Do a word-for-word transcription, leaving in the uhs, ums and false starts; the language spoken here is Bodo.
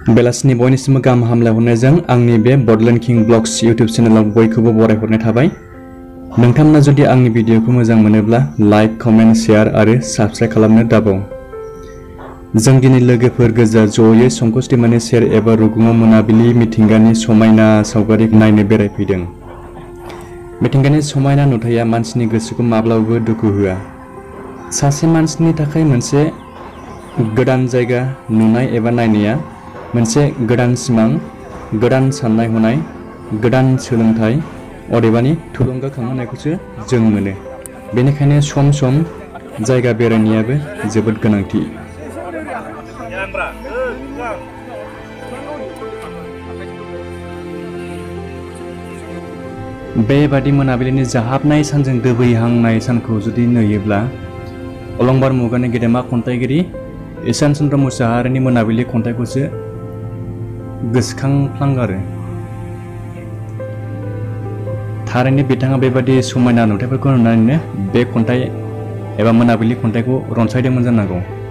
बेलासिनि बयनिसिमबो गाहाम हामलायहरनायजों आंनि बे बडलेण्ड किं ब्लग्स यूट्यूब चेनेलाव बयखौबो बरायहरनाय थाबाय। नोंथांमोना जुदि आंनि भिडिअखौ मोजां मोनोब्ला लाइक, कमेन्ट, शेयार आरो साबस्क्राइब खालामनो दाबाव। जों दिनै लोगोफोर गोजा जयै संकोश दैमानि सेर एबा रुगुङाव मोनाबिलि मिथिंगानि समायना सावगारि नायनो बेरायफैदों। मिथिंगानि समायना नुथाया मानसिनि गोसोखौ माब्लाबाबो दुखु होआ। सासे मानसिनि थाखाय मोनसे गोदान जायगा नुनाय एबा नायनाया मोनसे गोदान सिमां, गोदान साननाय हनाय, गोदान सोलोंथाय, अदेबानि थुलुंगाखांहोनायखौसो जों मोनो। बेनिखायनो सम सम जायगा बेरायनायाबो जोबोद गोनांथि। बेबादि मोनाबिलिनि जाहाबनाय सानजों दोबैहांनाय सानखौ जुदि नुयोब्ला अलंबार मुगानि गेदेमा खन्थाइगिरि ईसान चन्द्र मुसाहारिनि मोनाबिलि खन्थाइखौसो गोसोखांफ्लांगारो। थारैनो बिथाङा बेबादि समायना नुथायफोरखौ नुनानैनो बे खन्थाइ एबा मोनाबिलि खन्थाइखौ रनसायदोंमोन जानांगौ।